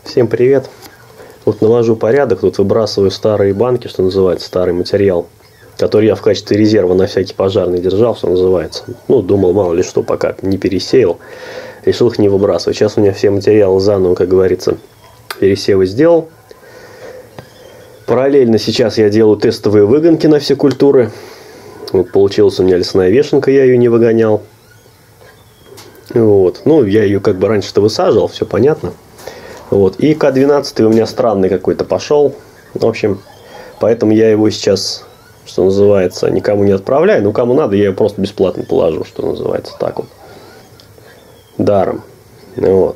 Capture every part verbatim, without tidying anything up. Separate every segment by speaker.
Speaker 1: Всем привет! Вот навожу порядок, тут выбрасываю старые банки, что называется, старый материал, который я в качестве резерва на всякий пожарный держал, что называется. Ну, думал, мало ли что, пока не пересеял, решил их не выбрасывать. Сейчас у меня все материалы заново, как говорится, пересевы сделал. Параллельно сейчас я делаю тестовые выгонки на все культуры. Вот получилась у меня лесная вешенка, я ее не выгонял. Вот. Ну, я ее как бы раньше-то высаживал, все понятно. Вот. И К двенадцать у меня странный какой-то пошел. В общем, поэтому я его сейчас, что называется, никому не отправляю. Ну, кому надо, я его просто бесплатно положу, что называется, так вот. Даром. Вот.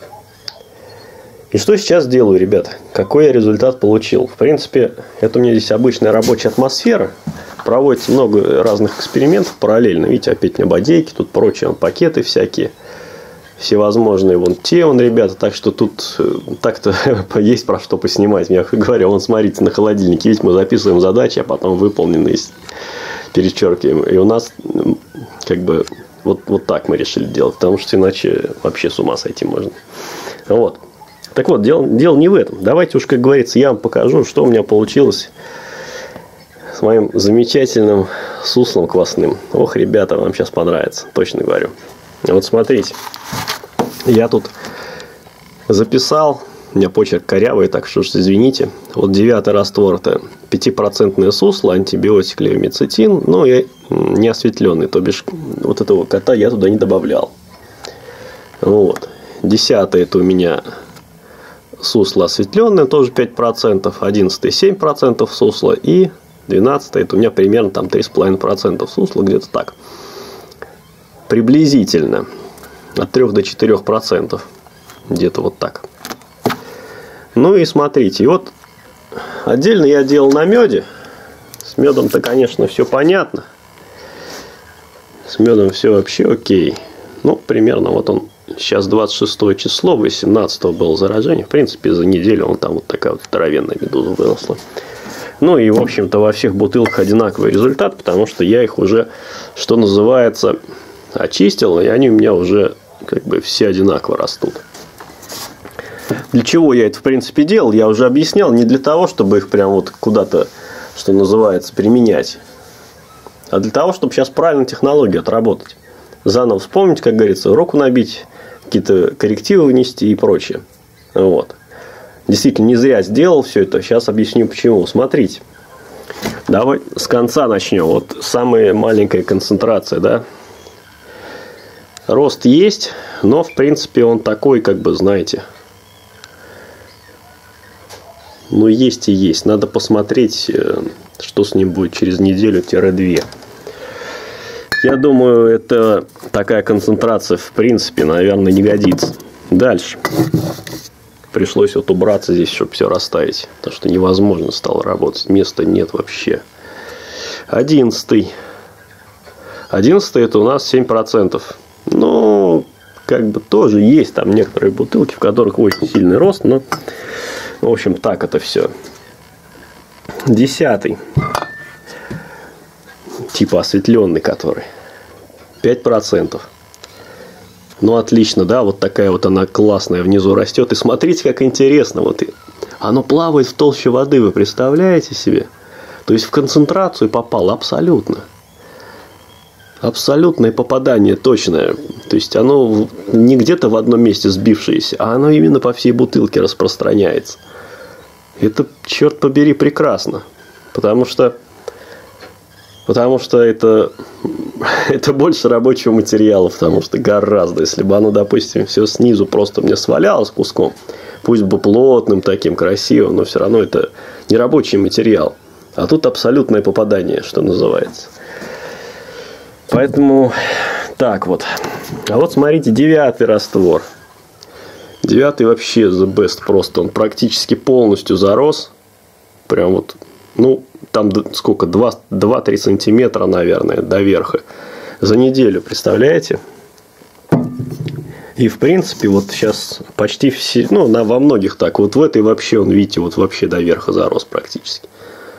Speaker 1: И что сейчас делаю, ребята? Какой я результат получил? В принципе, это у меня здесь обычная рабочая атмосфера. Проводится много разных экспериментов параллельно. Видите, опять у меня бодейки, тут прочие пакеты всякие. Всевозможные вон те, вон, ребята. Так что тут так-то есть про что поснимать. Я говорю, вон, смотрите, на холодильнике. Видите, мы записываем задачи, а потом выполненные перечеркиваем. И у нас как бы вот, вот так мы решили делать. Потому что иначе вообще с ума сойти можно. Вот. Так вот, дело, дело не в этом. Давайте уж, как говорится, я вам покажу, что у меня получилось с моим замечательным суслом квасным. Ох, ребята, вам сейчас понравится. Точно говорю. Вот смотрите. Я тут записал. У меня почерк корявый, так что уж извините. Вот девятый раствор — это пятипроцентное сусло, антибиотик левомицетин. Ну, и не осветленный. То бишь, вот этого кота я туда не добавлял. Вот. Десятый — это у меня сусло осветленное, тоже пять процентов. Одиннадцатый — семь процентов сусла. И двенадцатый — это у меня примерно там три с половиной процента сусла, где-то так. Приблизительно. От трёх до четырёх процентов. Где-то вот так. Ну и смотрите. И вот отдельно я делал на меде. С медом-то, конечно, все понятно. С медом все вообще окей. Ну, примерно вот он. Сейчас двадцать шестое число, восемнадцатого было заражение. В принципе, за неделю он там вот такая вот здоровенная медуза выросла. Ну и, в общем-то, во всех бутылках одинаковый результат, потому что я их уже, что называется, очистил, и они у меня уже как бы все одинаково растут. Для чего я это, в принципе, делал, я уже объяснял. Не для того, чтобы их прям вот куда-то, что называется, применять, а для того, чтобы сейчас правильно технологию отработать. Заново вспомнить, как говорится, руку набить, какие-то коррективы внести и прочее. Вот. Действительно, не зря сделал все это. Сейчас объясню почему. Смотрите. Давай с конца начнем. Вот самая маленькая концентрация, да. Рост есть, но в принципе он такой, как бы, знаете. Ну, есть и есть. Надо посмотреть, что с ним будет через неделю-две. Я думаю, это такая концентрация, в принципе, наверное, не годится. Дальше. Пришлось вот убраться здесь, чтобы все расставить. Потому что невозможно стало работать. Места нет вообще. Одиннадцатый. Одиннадцатый — это у нас семь процентов. Ну, как бы тоже есть там некоторые бутылки, в которых очень сильный рост. Но, в общем, так это все. Десятый. Типа осветленный, который пять процентов. Ну, отлично, да, вот такая вот она классная внизу растет. И смотрите, как интересно. Вот оно плавает в толще воды, вы представляете себе? То есть в концентрацию попало абсолютно. Абсолютное попадание точное. То есть оно не где-то в одном месте сбившееся, а оно именно по всей бутылке распространяется. Это, черт побери, прекрасно. Потому что Потому что это, это больше рабочего материала, потому что гораздо, если бы оно, допустим, все снизу просто мне свалялось куском, пусть бы плотным таким, красивым, но все равно это не рабочий материал. А тут абсолютное попадание, что называется. Поэтому так вот. А вот смотрите, девятый раствор. Девятый вообще the best просто. Он практически полностью зарос. Прям вот, ну... Там сколько? два-три сантиметра, наверное, до верха. За неделю, представляете? И, в принципе, вот сейчас почти все... Ну, на, во многих так. Вот в этой вообще, он, видите, вот вообще до верха зарос практически.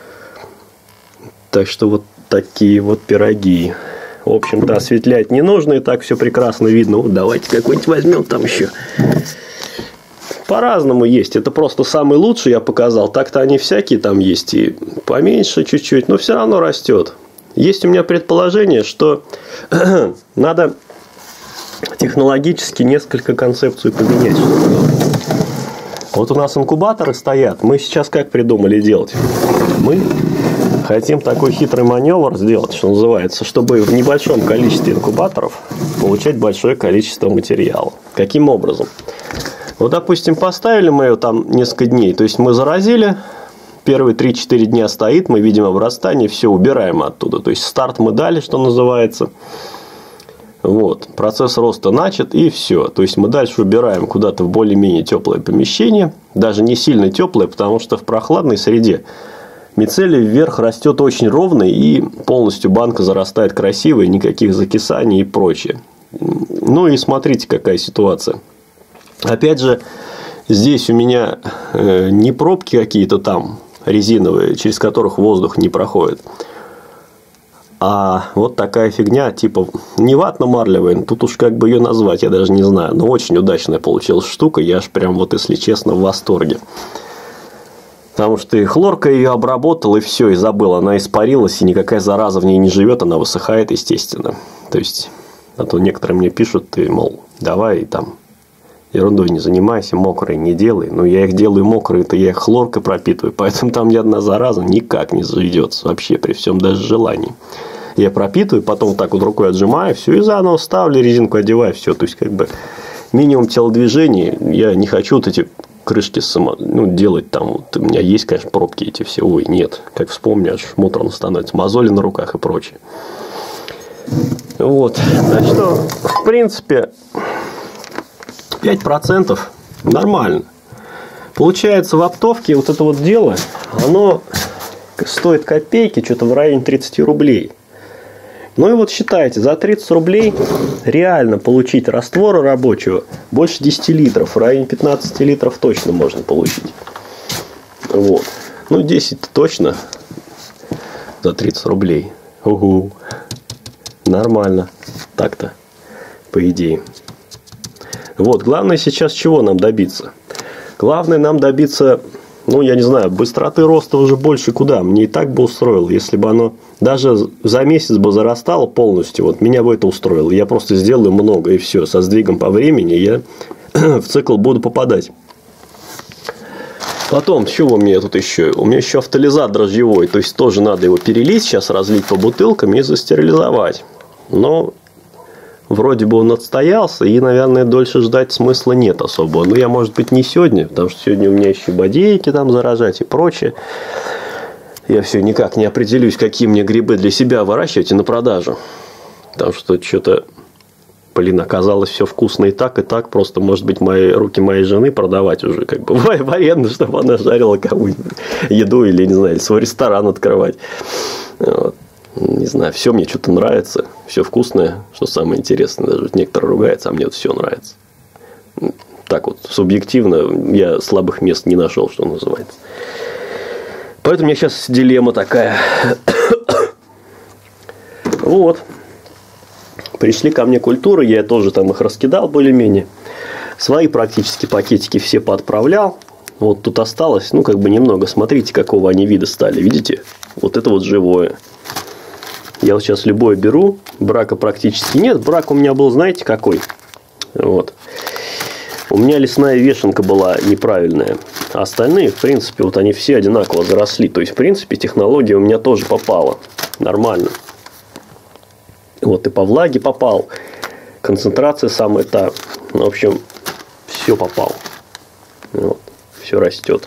Speaker 1: Так что, вот такие вот пироги. В общем-то, осветлять не нужно. И так все прекрасно видно. Вот давайте какой-нибудь возьмем там еще. По-разному есть. Это просто самый лучший я показал. Так-то они всякие там есть и поменьше чуть-чуть, но все равно растет. Есть у меня предположение, что надо технологически несколько концепцию поменять. Вот у нас инкубаторы стоят. Мы сейчас как придумали делать? Мы хотим такой хитрый маневр сделать, что называется, чтобы в небольшом количестве инкубаторов получать большое количество материала. Каким образом? Вот, допустим, поставили мы ее там несколько дней. То есть, мы заразили, первые три-четыре дня стоит, мы видим обрастание, все, убираем оттуда. То есть, старт мы дали, что называется. Вот, процесс роста начат, и все. То есть, мы дальше убираем куда-то в более-менее теплое помещение. Даже не сильно теплое, потому что в прохладной среде мицелий вверх растет очень ровно, и полностью банка зарастает красиво, и никаких закисаний и прочее. Ну и смотрите, какая ситуация. Опять же, здесь у меня не пробки какие-то там резиновые, через которых воздух не проходит. А вот такая фигня, типа не ватно-марлевая, тут уж как бы ее назвать, я даже не знаю. Но очень удачная получилась штука, я аж прям вот, если честно, в восторге. Потому что и хлорка ее обработал, и все, и забыл. Она испарилась, и никакая зараза в ней не живет, она высыхает, естественно. То есть, а то некоторые мне пишут, ты, мол, давай там ерундой не занимайся, мокрые не делай. Но я их делаю мокрые, то я их хлоркой пропитываю. Поэтому там ни одна зараза никак не заведется вообще, при всем даже желании. Я пропитываю, потом так вот рукой отжимаю, все, и заново ставлю, резинку одеваю, все. То есть, как бы минимум телодвижений. Я не хочу вот эти крышки само, ну, делать там. Вот, у меня есть, конечно, пробки эти все. Ой, нет. Как вспомню, аж муторно становится. Мозоли на руках и прочее. Вот. Так что, в принципе, пять процентов нормально. Получается, в оптовке вот это вот дело, оно стоит копейки, что-то в районе тридцать рублей. Ну и вот считайте, за тридцать рублей реально получить раствора рабочего больше десяти литров. В районе пятнадцати литров точно можно получить. Вот. Ну, десять точно за тридцать рублей. Угу. Нормально. Так-то, по идее. Вот. Главное сейчас чего нам добиться? Главное нам добиться, ну, я не знаю, быстроты роста уже больше куда. Мне и так бы устроило, если бы оно даже за месяц бы зарастало полностью. Вот меня бы это устроило. Я просто сделаю много, и все. Со сдвигом по времени я в цикл буду попадать. Потом, чего у меня тут еще? У меня еще автолизат дрожжевой. То есть, тоже надо его перелить, сейчас разлить по бутылкам и застерилизовать. Но вроде бы он отстоялся, и, наверное, дольше ждать смысла нет особо. Но я, может быть, не сегодня, потому что сегодня у меня еще бодейки там заражать и прочее. Я все никак не определюсь, какие мне грибы для себя выращивать и на продажу. Потому что что-то, блин, оказалось все вкусно и так, и так. Просто, может быть, мои, руки моей жены продавать уже как бы в аренду, чтобы она жарила кому-нибудь еду или, не знаю, свой ресторан открывать. Вот. Не знаю, все мне что-то нравится, все вкусное, что самое интересное. Даже вот некоторые ругаются, а мне вот все нравится. Так вот, субъективно я слабых мест не нашел, что называется. Поэтому у меня сейчас дилемма такая. Вот. Пришли ко мне культуры, я тоже там их раскидал более-менее. Свои практически пакетики все поотправлял. Вот тут осталось, ну, как бы немного. Смотрите, какого они вида стали. Видите? Вот это вот живое. Я вот сейчас любое беру. Брака практически нет. Брак у меня был, знаете, какой? Вот. У меня лесная вешенка была неправильная. А остальные, в принципе, вот они все одинаково заросли. То есть, в принципе, технология у меня тоже попала. Нормально. Вот и по влаге попал. Концентрация самая та. В общем, все попало. Вот. Все растет.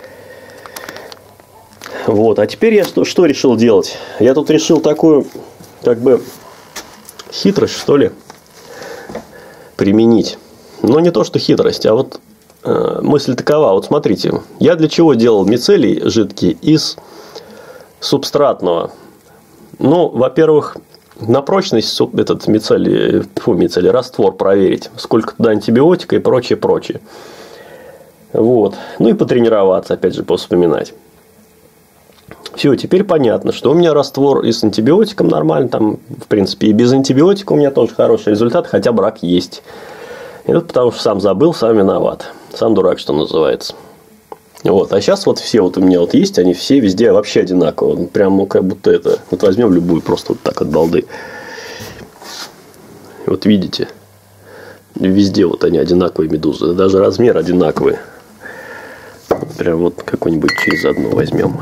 Speaker 1: Вот. А теперь я что, что решил делать? Я тут решил такую, как бы, хитрость, что ли, применить. Но не то, что хитрость, а вот э, мысль такова. Вот смотрите, я для чего делал мицелий жидкий из субстратного? Ну, во-первых, на прочность этот мицелий, фу, мицелий, раствор проверить. Сколько туда антибиотика и прочее, прочее. Вот. Ну и потренироваться, опять же, повспоминать. Все, теперь понятно, что у меня раствор и с антибиотиком нормально. Там, в принципе, и без антибиотика у меня тоже хороший результат, хотя брак есть. И вот потому что сам забыл, сам виноват. Сам дурак, что называется. Вот. А сейчас вот все вот у меня вот есть, они все везде вообще одинаковые. Прям, ну, как будто это... Вот возьмем любую просто вот так от балды. Вот видите? Везде вот они одинаковые медузы. Даже размер одинаковый. Прям вот какой-нибудь через одну возьмем.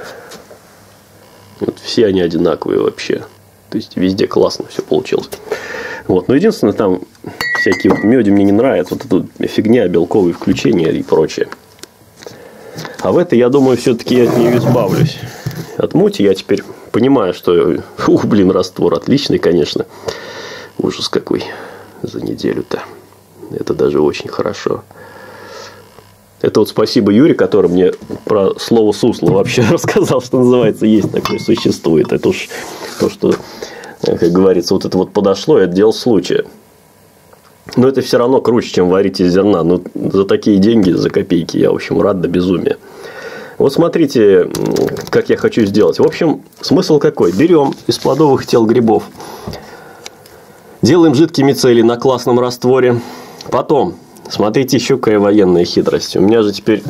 Speaker 1: Вот все они одинаковые вообще. То есть везде классно все получилось. Вот. Но единственное, там всякие вот меди мне не нравятся. Вот эта фигня, белковые включения и прочее. А в этой, я думаю, все-таки я от нее избавлюсь. От мути я теперь понимаю, что... Ух, блин, раствор отличный, конечно. Ужас какой за неделю-то. Это даже очень хорошо. Это вот спасибо Юре, который мне про слово сусло вообще рассказал, что называется, есть такое, существует. Это уж то, что, как говорится, вот это вот подошло, это дело случая. Но это все равно круче, чем варить из зерна. Ну, за такие деньги, за копейки, я, в общем, рад до безумия. Вот смотрите, как я хочу сделать. В общем, смысл какой? Берем из плодовых тел грибов, делаем жидкий мицелий на классном растворе. Потом, смотрите, еще какая военная хитрость. У меня же теперь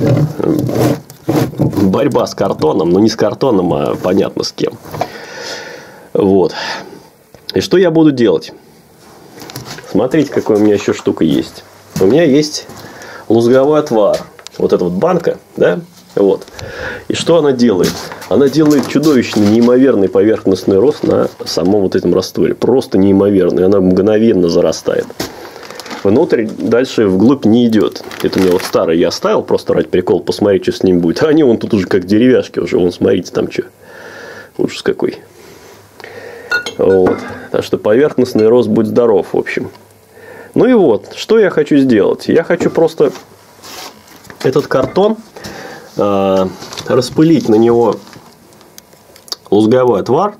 Speaker 1: борьба с картоном. Ну, не с картоном, а понятно с кем. Вот. И что я буду делать? Смотрите, какая у меня еще штука есть. У меня есть лузговой отвар. Вот эта вот банка, да? Вот. И что она делает? Она делает чудовищно неимоверный поверхностный рост на самом вот этом растворе. Просто неимоверный. Она мгновенно зарастает. Внутрь дальше вглубь не идет. Это у меня вот старый я оставил, просто ради прикола посмотреть, что с ним будет. А они вон тут уже как деревяшки уже. Вон, смотрите, там что. Ужас какой. Вот. Так что поверхностный рост, будь здоров, в общем. Ну и вот, что я хочу сделать. Я хочу просто этот картон э, распылить на него лузговой отвар.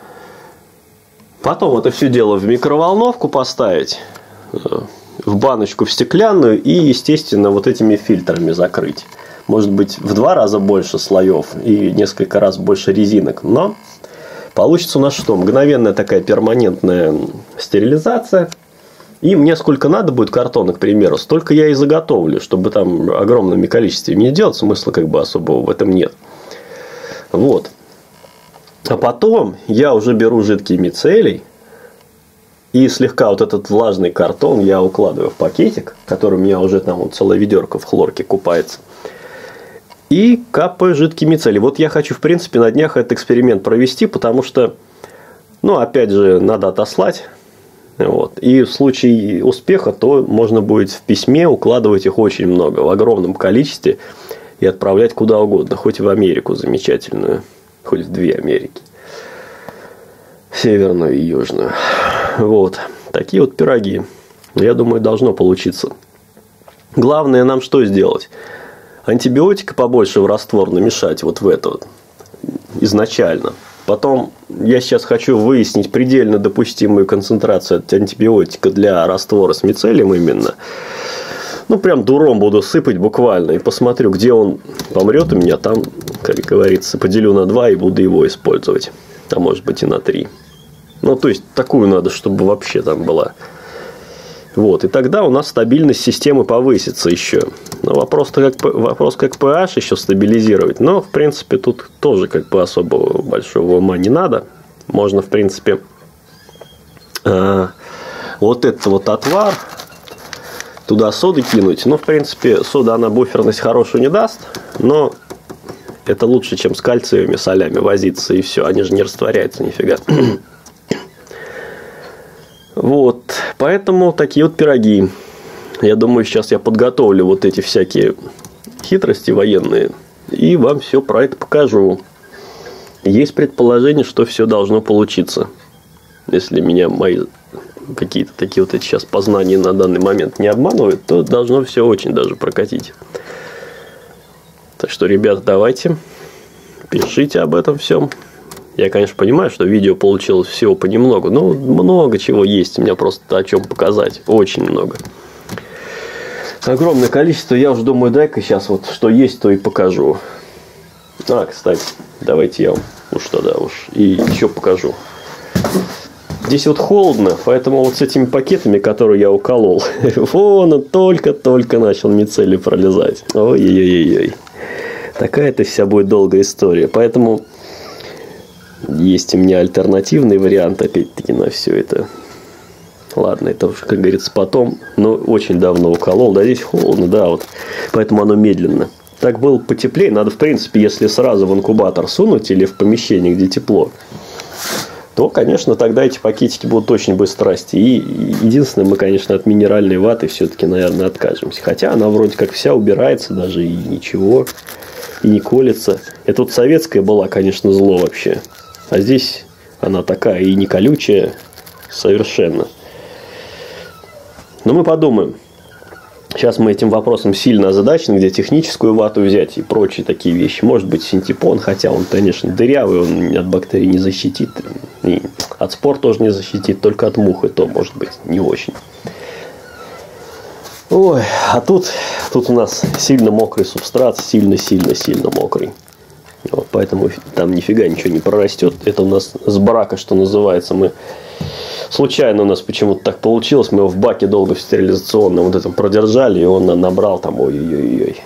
Speaker 1: Потом это все дело в микроволновку поставить. Э, в баночку в стеклянную. И, естественно, вот этими фильтрами закрыть. Может быть, в два раза больше слоев. И несколько раз больше резинок. Но... Получится у нас что? Мгновенная такая перманентная стерилизация. И мне сколько надо будет картона, к примеру, столько я и заготовлю, чтобы там огромными количествами не делать. Смысла как бы особого в этом нет. Вот. А потом я уже беру жидкий мицелий. И слегка вот этот влажный картон я укладываю в пакетик, который у меня уже там вот целая ведерко в хлорке купается. И капаю жидкий мицелий. Вот я хочу, в принципе, на днях этот эксперимент провести, потому что, ну, опять же, надо отослать. Вот. И в случае успеха, то можно будет в письме укладывать их очень много, в огромном количестве, и отправлять куда угодно, хоть в Америку замечательную, хоть в две Америки. Северную и южную. Вот. Такие вот пироги. Я думаю, должно получиться. Главное нам что сделать? Антибиотика побольше в раствор намешать вот в это вот изначально. Потом я сейчас хочу выяснить предельно допустимую концентрацию антибиотика для раствора с мицелием именно. Ну, прям дуром буду сыпать буквально. И посмотрю, где он помрет у меня. Там, как говорится, поделю на два и буду его использовать. А может быть и на три. Ну, то есть, такую надо, чтобы вообще там была. Вот, и тогда у нас стабильность системы повысится еще. Но вопрос, как, вопрос как pH еще стабилизировать. Но, в принципе, тут тоже как бы особо большого ума не надо. Можно, в принципе, э, вот этот вот отвар туда соды кинуть. Ну, в принципе, сода, она буферность хорошую не даст. Но это лучше, чем с кальциевыми солями возиться. И все, они же не растворяются нифига. Вот, поэтому такие вот пироги. Я думаю, сейчас я подготовлю вот эти всякие хитрости военные и вам все про это покажу. Есть предположение, что все должно получиться. Если меня мои какие-то такие вот эти сейчас познания на данный момент не обманывают, то должно все очень даже прокатить. Так что, ребята, давайте, пишите об этом всем. Я, конечно, понимаю, что видео получилось всего понемногу, но много чего есть у меня просто о чем показать. Очень много. Огромное количество. Я уже думаю, дай-ка сейчас вот что есть, то и покажу. А, кстати, давайте я вам уж тогда уж и еще покажу. Здесь вот холодно, поэтому вот с этими пакетами, которые я уколол, вон он только-только начал мицелий пролезать. Ой-ой-ой-ой. Такая-то вся будет долгая история. Поэтому есть у меня альтернативный вариант, опять-таки, на все это. Ладно, это уж, как говорится, потом. Но очень давно уколол. Да, здесь холодно, да, вот. Поэтому оно медленно. Так было потеплее. Надо, в принципе, если сразу в инкубатор сунуть или в помещение, где тепло, то, конечно, тогда эти пакетики будут очень быстро расти. И единственное, мы, конечно, от минеральной ваты все-таки, наверное, откажемся. Хотя она вроде как вся убирается даже и ничего. И не колется. Это вот советская была, конечно, зло вообще. А здесь она такая и не колючая совершенно. Но мы подумаем. Сейчас мы этим вопросом сильно озадачены, где техническую вату взять и прочие такие вещи. Может быть, синтепон, хотя он, конечно, дырявый, он от бактерий не защитит. И от спор тоже не защитит, только от мух, и то, может быть, не очень. Ой, а тут, тут у нас сильно мокрый субстрат, сильно-сильно-сильно мокрый. Вот, поэтому там нифига ничего не прорастет. Это у нас с брака, что называется. Мы случайно у нас почему-то так получилось. Мы его в баке долго в стерилизационном вот этом продержали, и он набрал там ой-ой-ой.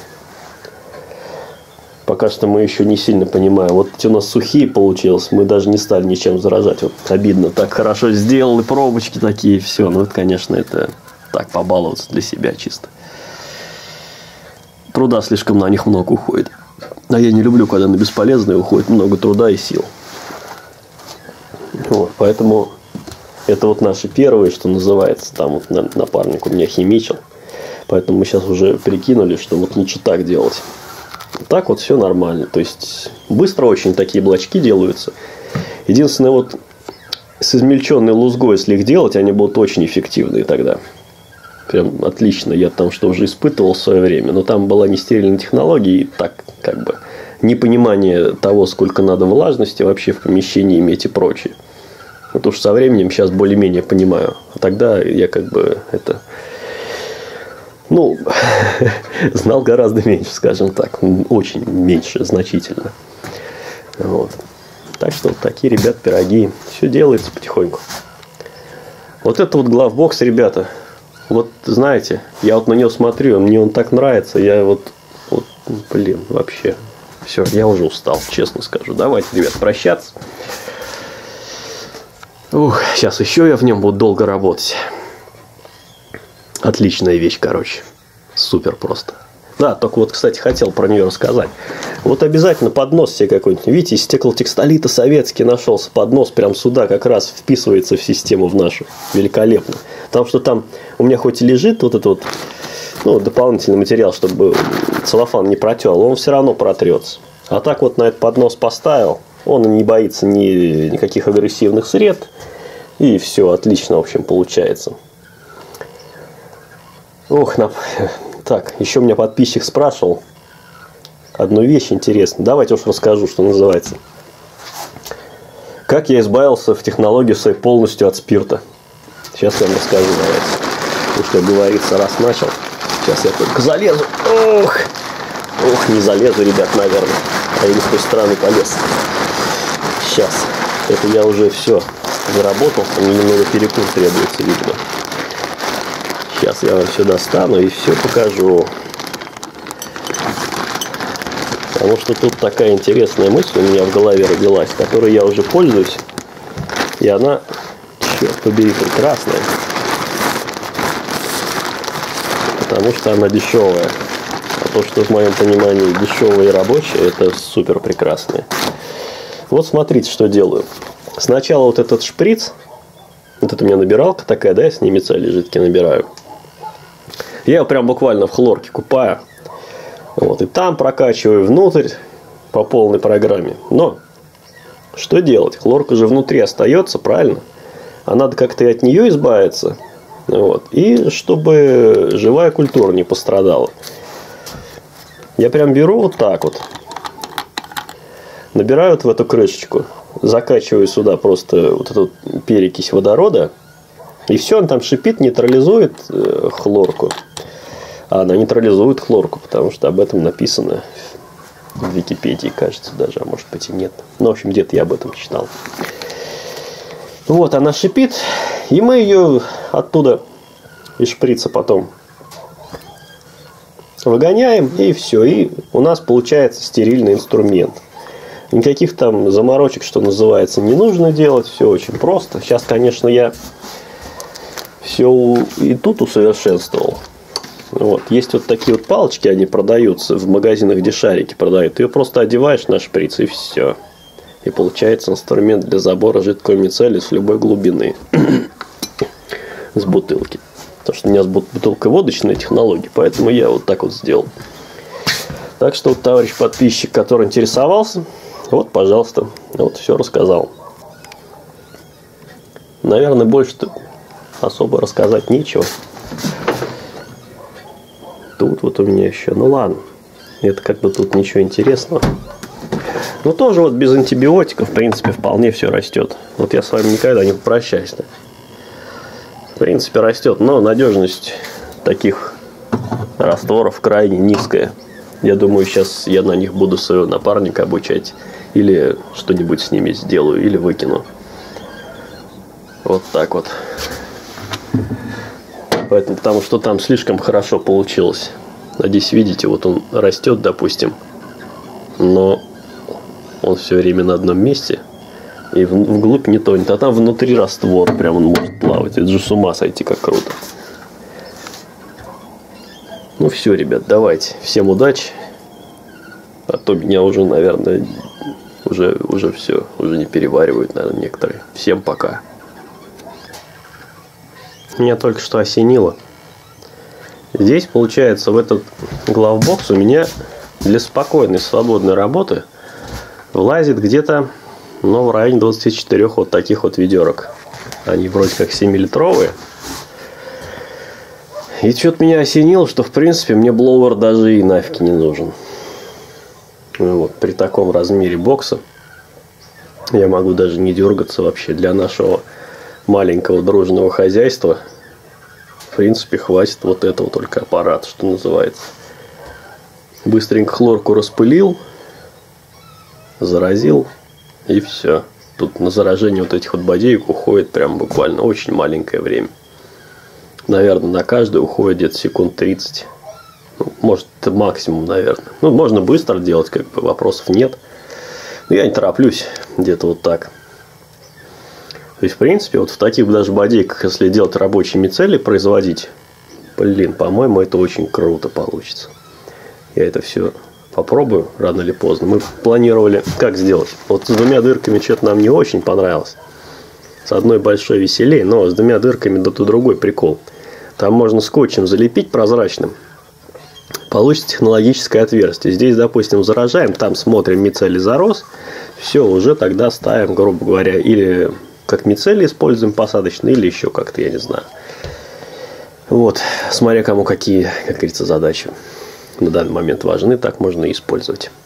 Speaker 1: Пока что мы еще не сильно понимаем. Вот эти у нас сухие получилось. Мы даже не стали ничем заражать. Вот обидно. Так хорошо сделали, пробочки такие, все. Ну, это, конечно, это так побаловаться для себя чисто. Труда слишком на них много уходит. А я не люблю, когда на бесполезное уходит много труда и сил. Вот, поэтому это вот наши первые, что называется. Там вот напарник у меня химичил. Поэтому мы сейчас уже прикинули, что вот лучше так делать. Так вот все нормально. То есть быстро очень такие блочки делаются. Единственное, вот с измельченной лузгой, если их делать, они будут очень эффективные тогда. Прям отлично. Я там что уже испытывал в свое время. Но там была нестерильная технология. И так как бы непонимание того, сколько надо влажности вообще в помещении иметь и прочее. Вот уж со временем сейчас более-менее понимаю. А тогда я как бы это... Ну, знал гораздо меньше, скажем так. Очень меньше, значительно. Вот. Так что вот такие, ребят, пироги. Все делается потихоньку. Вот это вот главбокс, ребята. Вот, знаете, я вот на него смотрю, мне он так нравится. Я вот, вот блин, вообще. Все, я уже устал, честно скажу. Давайте, ребят, прощаться. Ух, сейчас еще я в нем буду долго работать. Отличная вещь, короче. Супер просто. Да, только вот, кстати, хотел про нее рассказать. Вот обязательно поднос себе какой-нибудь. Видите, из стеклотекстолита советский нашелся. Поднос прям сюда как раз вписывается в систему в нашу. Великолепно. Потому что там у меня хоть и лежит вот этот вот, ну, дополнительный материал, чтобы целлофан не протел, он все равно протрется. А так вот на этот поднос поставил. Он не боится ни, никаких агрессивных сред. И все отлично, в общем, получается. Ох, на... так, еще меня подписчик спрашивал одну вещь интересную. Давайте уж расскажу, что называется. Как я избавился в технологии своей полностью от спирта. Сейчас я вам расскажу, давайте. Ну, что говорится, раз начал. Сейчас я только залезу. Ох, ох, не залезу, ребят, наверное. А я не с той стороны полез. Сейчас. Это я уже все заработал. Мне немного перекур требуется, видимо. Сейчас я вам все достану и все покажу. Потому что тут такая интересная мысль у меня в голове родилась, которой я уже пользуюсь. И она, черт побери, прекрасная. Потому что она дешевая. А то, что в моем понимании дешевое и рабочее, это супер прекрасное. Вот смотрите, что делаю. Сначала вот этот шприц. Вот это у меня набиралка такая, да, я с ней мицелий жидкий набираю. Я его прям буквально в хлорке купаю. Вот, и там прокачиваю внутрь по полной программе. Но что делать? Хлорка же внутри остается, правильно? А надо как-то и от нее избавиться. Вот, и чтобы живая культура не пострадала. Я прям беру вот так вот. Набираю вот в эту крышечку. Закачиваю сюда просто вот эту перекись водорода. И все, он там шипит, нейтрализует э, хлорку. А она нейтрализует хлорку, потому что об этом написано в Википедии, кажется, даже, а может быть и нет. Ну, в общем, где-то я об этом читал. Вот, она шипит, и мы ее оттуда из шприца потом выгоняем, и все. И у нас получается стерильный инструмент. Никаких там заморочек, что называется, не нужно делать. Все очень просто. Сейчас, конечно, я все и тут усовершенствовал. Вот. Есть вот такие вот палочки, они продаются в магазинах, где шарики продают. Ты ее просто одеваешь на шприц, и все. И получается инструмент для забора жидкого мицелия с любой глубины. С бутылки. Потому что у меня с бутылкой водочная технология, поэтому я вот так вот сделал. Так что, вот, товарищ подписчик, который интересовался, вот, пожалуйста, вот все рассказал. Наверное, больше-то особо рассказать нечего. Тут вот у меня еще, ну ладно, это как бы тут ничего интересного. Ну тоже вот без антибиотиков, в принципе, вполне все растет. Вот я с вами никогда не попрощаюсь. Да? В принципе, растет, но надежность таких растворов крайне низкая. Я думаю, сейчас я на них буду своего напарника обучать. Или что-нибудь с ними сделаю, или выкину. Вот так вот. Поэтому, потому что там слишком хорошо получилось. Надеюсь, видите, вот он растет, допустим. Но он все время на одном месте. И вглубь не тонет. А там внутри раствор. Прям он может плавать. Это же с ума сойти, как круто. Ну все, ребят, давайте. Всем удачи. А то меня уже, наверное, уже, уже все. Уже не переваривают, наверное, некоторые. Всем пока. Меня только что осенило. Здесь, получается, в этот главбокс у меня для спокойной, свободной работы влазит где-то, ну, в районе двадцати четырёх вот таких вот ведерок. Они вроде как семилитровые. И что-то меня осенило, что, в принципе, мне блоуэр даже и нафиг не нужен. Ну, вот, при таком размере бокса я могу даже не дергаться вообще. Для нашего маленького дружного хозяйства, в принципе, хватит вот этого только аппарата, что называется. Быстренько хлорку распылил, заразил, и все. Тут на заражение вот этих вот бодеек уходит прям буквально очень маленькое время. Наверное, на каждую уходит где-то секунд тридцать. Ну, может, это максимум, наверное. Ну, можно быстро делать, как бы вопросов нет. Но я не тороплюсь, где-то вот так. То есть, в принципе, вот в таких даже бодейках, если делать рабочие мицелии, производить, блин, по-моему, это очень круто получится. Я это все попробую рано или поздно. Мы планировали, как сделать. Вот с двумя дырками что-то нам не очень понравилось. С одной большой веселее, но с двумя дырками да то другой прикол. Там можно скотчем залепить прозрачным. Получится технологическое отверстие. Здесь, допустим, заражаем, там смотрим, мицелий зарос. Все, уже тогда ставим, грубо говоря, или как мицелий используем посадочный, или еще как-то, я не знаю. Вот, смотря кому какие, как говорится, задачи на данный момент важны, так можно и использовать.